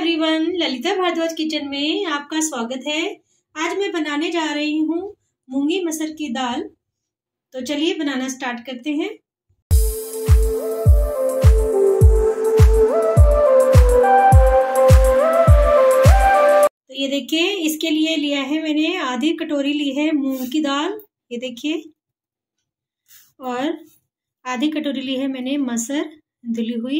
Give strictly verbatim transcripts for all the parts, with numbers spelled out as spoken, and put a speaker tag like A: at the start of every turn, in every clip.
A: Everyone, Lalita Bhardwaj kitchen में आपका स्वागत है। आज मैं बनाने जा रही हूँ मूंगी मसर की दाल। तो चलिए बनाना स्टार्ट करते हैं। तो ये देखिए, इसके लिए लिया है मैंने आधी कटोरी ली है मूंग की दाल, ये देखिए, और आधी कटोरी ली है मैंने मसर धुली हुई,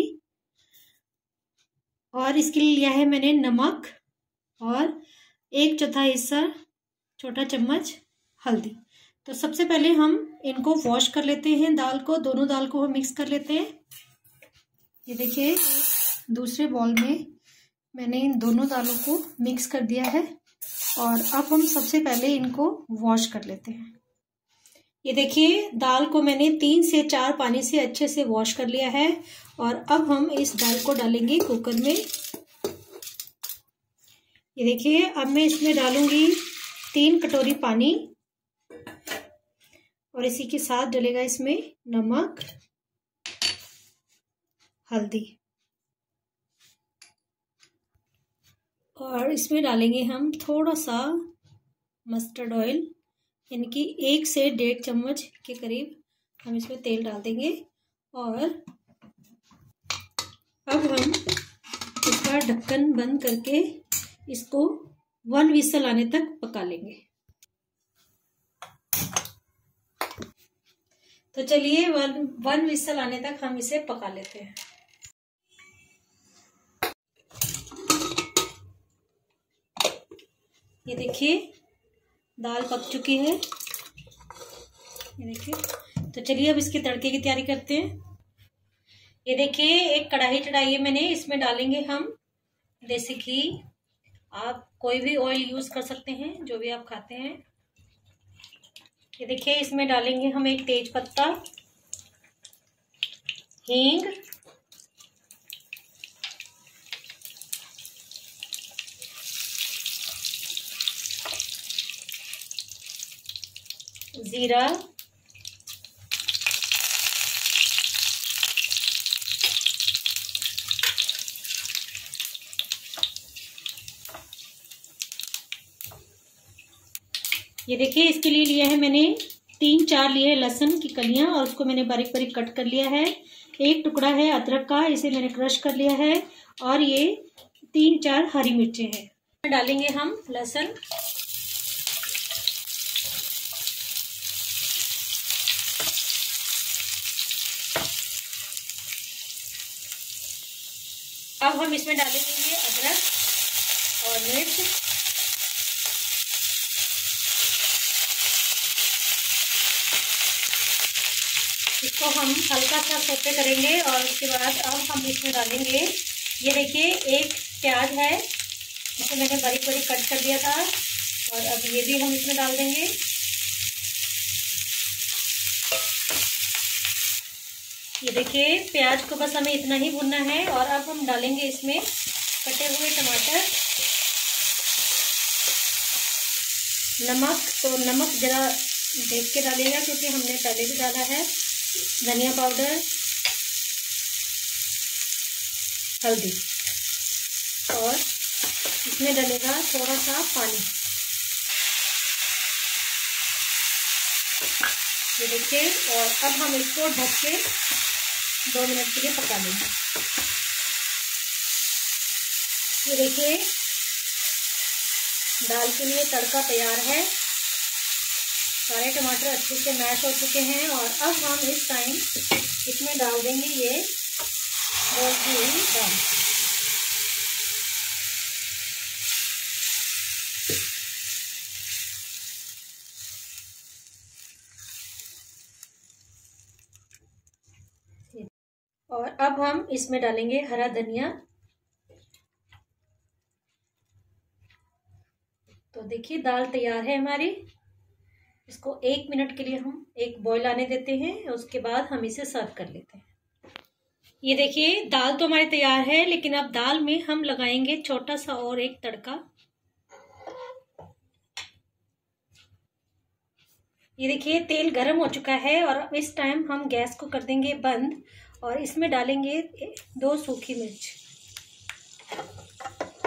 A: और इसके लिए लिया है मैंने नमक और एक चौथा हिस्सा छोटा चम्मच हल्दी। तो सबसे पहले हम इनको वॉश कर लेते हैं, दाल को, दोनों दाल को हम मिक्स कर लेते हैं। ये देखिए, दूसरे बाउल में मैंने इन दोनों दालों को मिक्स कर दिया है और अब हम सबसे पहले इनको वॉश कर लेते हैं। ये देखिए, दाल को मैंने तीन से चार पानी से अच्छे से वॉश कर लिया है और अब हम इस दाल को डालेंगे कुकर में। ये देखिए, अब मैं इसमें डालूंगी तीन कटोरी पानी और इसी के साथ डलेगा इसमें नमक, हल्दी, और इसमें डालेंगे हम थोड़ा सा मस्टर्ड ऑयल, यानी कि एक से डेढ़ चम्मच के करीब हम इसमें तेल डाल देंगे। और अब हम इसका ढक्कन बंद करके इसको वन विसल आने तक पका लेंगे। तो चलिए, वन वन विसल आने तक हम इसे पका लेते हैं। ये देखिए, दाल पक चुकी है, ये देखिए। तो चलिए अब इसके तड़के की तैयारी करते हैं। ये देखिए, एक कढ़ाई चढ़ाई है मैंने, इसमें डालेंगे हम देसी घी। आप कोई भी ऑयल यूज कर सकते हैं, जो भी आप खाते हैं। ये देखिए, इसमें डालेंगे हम एक तेज पत्ता, हींग, जीरा, ये देखिए, इसके लिए लिया है मैंने तीन चार लिए है लहसुन की कलियां और उसको मैंने बारीक बारीक कट कर लिया है। एक टुकड़ा है अदरक का, इसे मैंने क्रश कर लिया है, और ये तीन चार हरी मिर्चें हैं। डालेंगे हम लहसुन, अब हम इसमें डालेंगे ये अदरक और मिर्च, इसको हम हल्का सा सौते करेंगे। और उसके बाद अब हम इसमें डालेंगे, ये देखिए, एक प्याज है, इसे मैंने बारीक बारीक कट कर दिया था, और अब ये भी हम इसमें डाल देंगे। ये देखिए, प्याज को बस हमें इतना ही भुनना है। और अब हम डालेंगे इसमें कटे हुए टमाटर, नमक, तो नमक जरा देख के डालिएगा क्योंकि हमने पहले भी डाला है, धनिया पाउडर, हल्दी, और इसमें डलेगा थोड़ा सा पानी। ये देखिए, और अब हम इसको ढक के दो मिनट के लिए पका लेंगे। ये देखिए, दाल के लिए तड़का तैयार है, सारे टमाटर अच्छे से मैश हो चुके हैं। और अब हम इस टाइम इसमें डाल देंगे ये बॉईल की हुई दाल। और अब हम इसमें डालेंगे हरा धनिया। तो देखिए, दाल तैयार है हमारी। इसको एक मिनट के लिए हम एक बॉईल आने देते हैं, उसके बाद हम इसे सर्व कर लेते हैं। ये देखिए, दाल तो हमारी तैयार है, लेकिन अब दाल में हम लगाएंगे छोटा सा और एक तड़का। ये देखिए, तेल गर्म हो चुका है और अब इस टाइम हम गैस को कर देंगे बंद और इसमें डालेंगे दो सूखी मिर्च।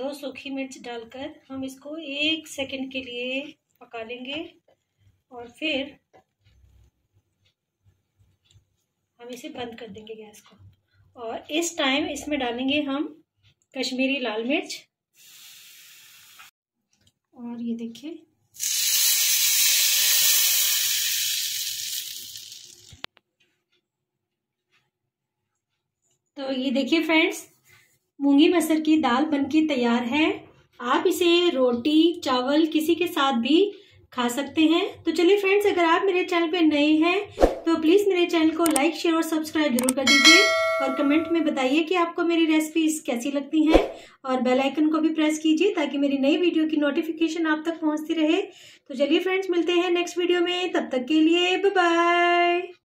A: दो सूखी मिर्च डालकर हम इसको एक सेकंड के लिए पका लेंगे और फिर हम इसे बंद कर देंगे गैस को। और इस टाइम इसमें डालेंगे हम कश्मीरी लाल मिर्च। और ये देखिए तो ये देखिए फ्रेंड्स, मूंगी मसर की दाल बनके तैयार है। आप इसे रोटी चावल किसी के साथ भी खा सकते हैं। तो चलिए फ्रेंड्स, अगर आप मेरे चैनल पे नए हैं तो प्लीज मेरे चैनल को लाइक शेयर और सब्सक्राइब जरूर कर दीजिए और कमेंट में बताइए कि आपको मेरी रेसिपीज कैसी लगती हैं और बेल आइकन को भी प्रेस कीजिए ताकि मेरी नई वीडियो की नोटिफिकेशन आप तक पहुंचती रहे। तो चलिए फ्रेंड्स, मिलते हैं नेक्स्ट वीडियो में, तब तक के लिए बाय बाय।